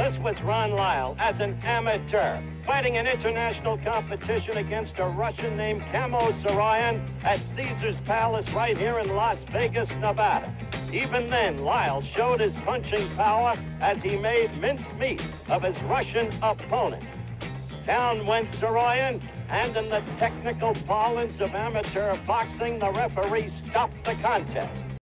This was Ron Lyle as an amateur, fighting an international competition against a Russian named Kamo Saroyan at Caesar's Palace right here in Las Vegas, Nevada. Even then, Lyle showed his punching power as he made mincemeat of his Russian opponent. Down went Saroyan, and in the technical parlance of amateur boxing, the referee stopped the contest.